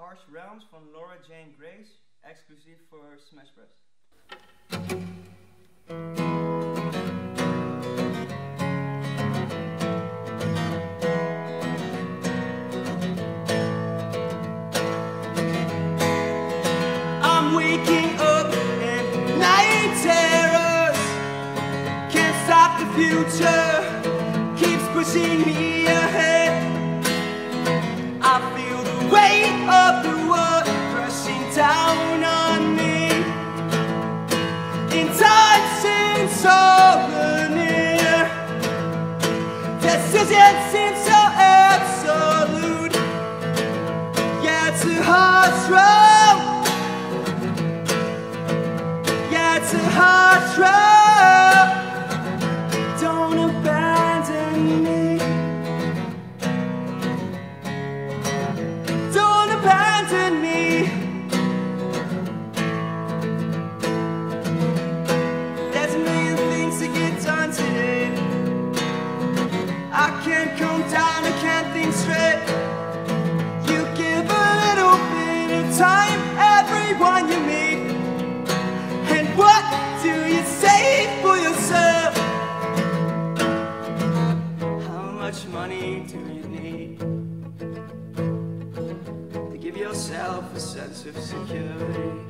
Harsh Realms van Laura Jane Grace, exclusief voor Smash Bros. I'm waking up in night terrors. Can't stop the future, keeps pushing me ahead. I feel the weight of the world rushing down on me. In touch and so near. Decision seems so absolute. Yeah, it's a harsh road. Yeah, it's a harsh road. Don't abandon me. Don't abandon me. There's a million things to get done today. I can't come down, I can't think straight. You give a little bit of time, everyone you meet. And what do you say for yourself? How much money do you need to give yourself a sense of security?